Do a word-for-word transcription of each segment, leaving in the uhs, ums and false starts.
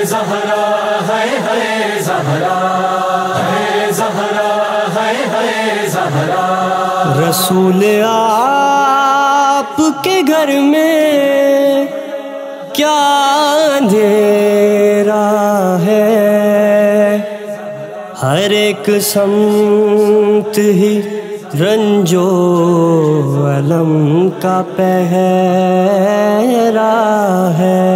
زہرا ہے ہے زہرا ہے زہرا ہے ہے زہرا رسول آپ کے گھر میں کیا اندھیرا ہے، ہر ایک سمت ہی رنج و الم کا پہرا ہے۔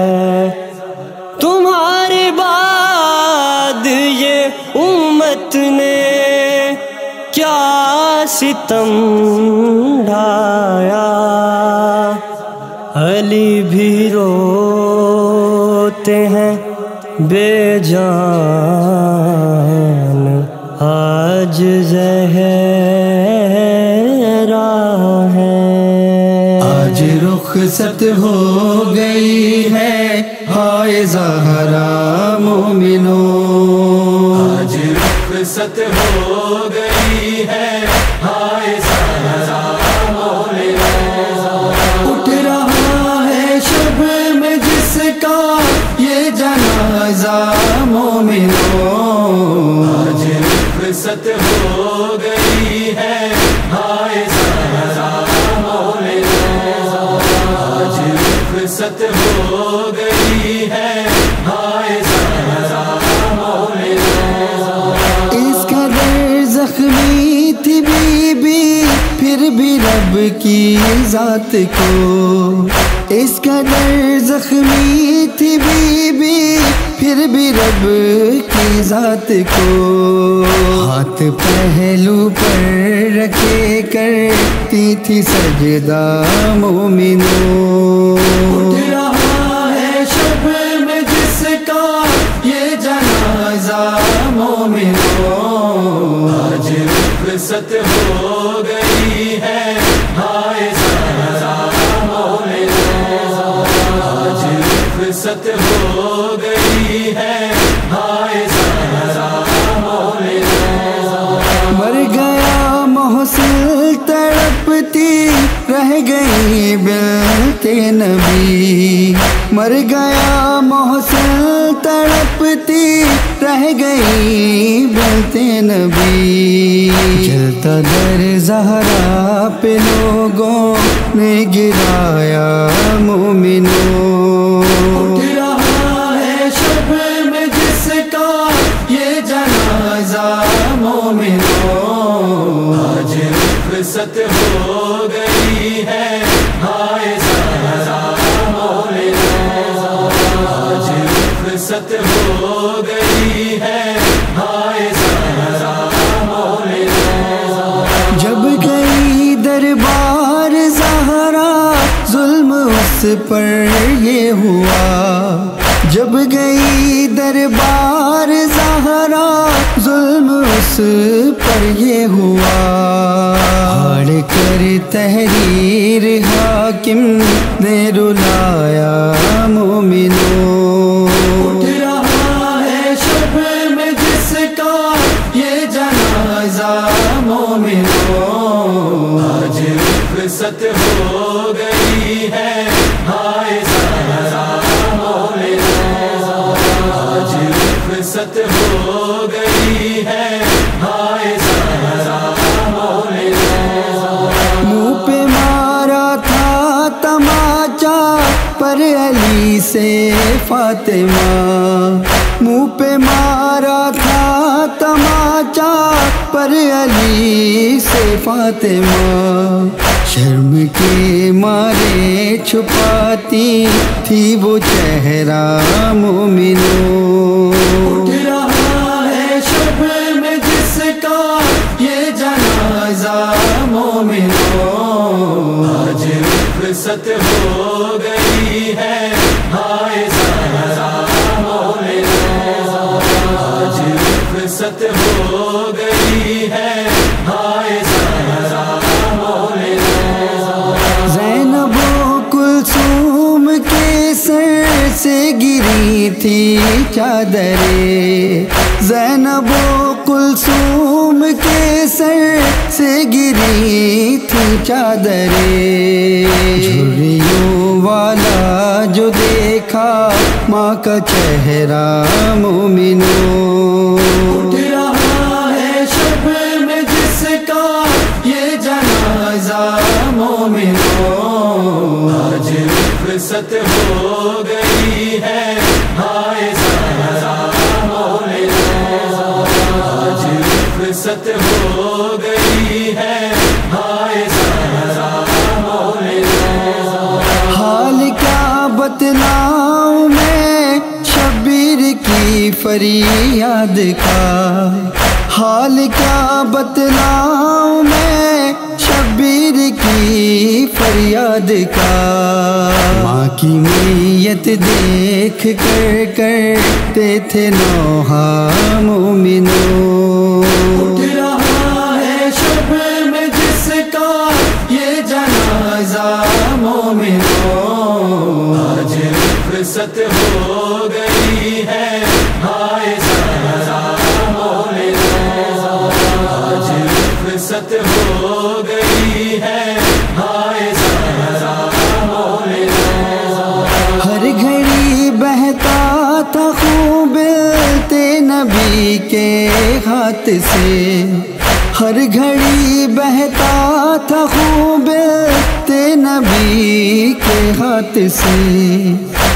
تمہارے بعد یہ امت نے کیا ستم ڈھایا، علی بھی روتے ہیں بے جان، آج زہرا ہے۔ آج رخصت ہو گئی ہے ہائے زہرا مومنو، آج رخصت ہو گئی ہے ہائے زہرا مومنو۔ اٹھ رہا ہے شب میں جس کا یہ جنازہ مومنو، آج رخصت ہو گئی ہے ہائے زہرا مومنو، آج رخصت ہو گئی ہے ہائے زہرا مومنو۔ اس قدر زخمی تھی بی بی پھر بھی رب کی ذات کو، اس قدر زخمی تھی بی بی پھر بھی رب کی ذات کو، ہاتھ پہلو پر رکھے کرتی تھی سجدہ مومنو۔ اٹھ رہا ہے شب میں جس کا یہ جنازہ مومنو، آج رخصت ہو گئی ہے ہائے زہرا مومنو، آج رخصت ہو گئی ہے ہائے زہرا مومنو۔ مر گیا محسن تڑپتی رہ گئی بنت نبی، مر گیا محسن تڑپتی رہ گئی بنت نبی، جلتا در زہرا پہ لوگوں نے گرایا مومنو۔ اٹھ رہا ہے شب میں جس کا یہ جنازہ مومنو، آج رخصت ہو گئی ہے ہائے زہرا مومنو، آج رخصت ہو گئی ہے ہائے زہرا مومنو۔ جب گئی دربار زہرا ظلم اس پر یہ ہوا، جب گئی دربار زہرا ظلم اس پر یہ ہوا، ہاڑ کر تحریر حاکم نے رلایا مومنو۔ اٹھ رہا ہے شب میں جس کا یہ جنازہ مومنو، آج رخصت ہو گئی ہے ہائے زہرا مومنو، آج رخصت ہو گئی ہے ہائے زہرا مومنو۔ منہ پہ مارا تھا تماچا پر علی سے فاطمہ، منہ پہ مارا تھا تماچا پر علی سے فاطمہ، شرم کے مارے چھپاتی تھی وہ چہرہ مومنو۔ اٹھ رہا ہے شب میں جس کا یہ جنازہ مومنو، آج رخصت ہو گئی ہے ہائے زہرا مومنو، آج رخصت ہو گئی ہے ہائے زہرا مومنو۔ زینب و کلثوم کے سر سے گری تھی چادریں، زینب و کلثوم کے سر سے گری تھی چادریں، جھریوں والا جو دیکھا ماں کا چہرہ مومنوں، اٹھ رہا ہے شب میں جس کا یہ جنازہ مومنوں، آج رخصت ہو گئی ہے ہائے زہرا مومنوں، آج رخصت ہو گئی ہے ہائے زہرا مومنوں۔ حال کیا بتلاؤں میں شبیر کی فریاد کا، حال کیا بتلاؤں میں شبیر کی فریاد کا، ماں کی میت دیکھ کر کرتے تھے نوحہ مومنوں، اٹھ رہا ہے شب میں جس کا یہ جنازہ مومنوں، آج رخصت ہو گئی ہے ہائے زہرا مومنوں، آج رخصت ہو گئی ہے ہائے زہرا مومنوں۔ ہر گھڑی بہتا تھا خون بلتے نبی کے ہاتھ سے، ہر گھڑی بہتا تھا خون بلتے نبی کے ہاتھ سے،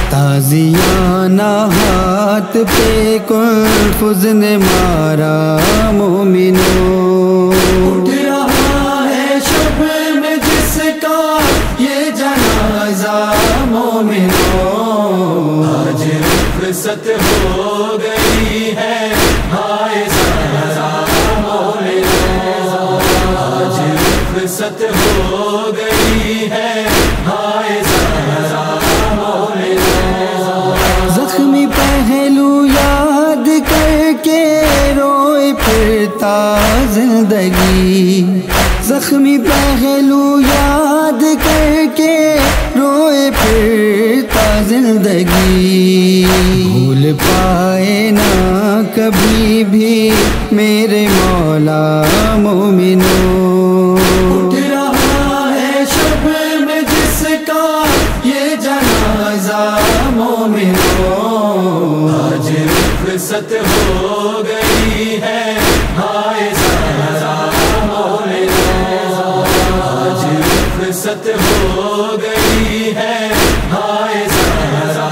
تازیانہ ہاتھ پہ کنفذ نے مارا مومنوں، اٹھ رہا ہے شب میں جس کا یہ جنازہ مومنوں، آج رخصت ہو گئی ہے ہائے زہرا مومنوں، آج رخصت ہو گئی ہے ہائے زہرا مومنوں۔ زخمی پہلو یاد کر کے روئے پھرتا زندگی، زخمی پہلو یاد کر کے روئے پھرتا زندگی، بھول پائے نہ کبھی بھی میرے مولا مومنوں، اٹھ رہا ہے شب میں جس کا یہ جنازہ مومنوں، آج رخصت ہو گئی ہے ہائے زہرا مومنوں، آج رخصت ہو گئی ہے ہائے زہرا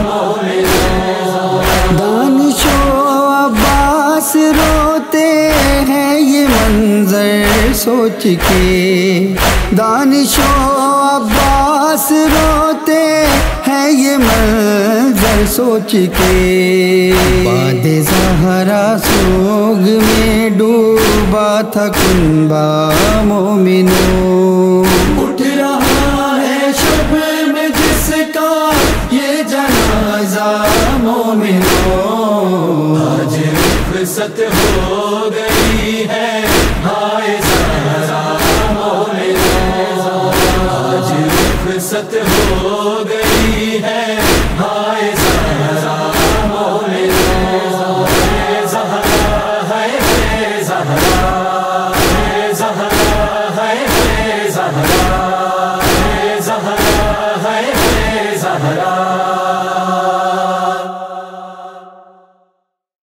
مومنوں۔ دانش و عباس روتے ہیں یہ منظر سوچ کے، دانش و عباس روتے ہیں یہ منظر سوچ کے، باد زہرا سوگ میں ڈوبا تھا کنبہ مومنوں، اٹھ رہا ہے شب میں جس کا یہ جنازہ مومنوں، آج رخصت ہو گئی ہے ہائے زہرا مومنوں، آج رخصت ہو گئی ہے ہائے زہرا مومنوں، ہے زہرا ہے زہرا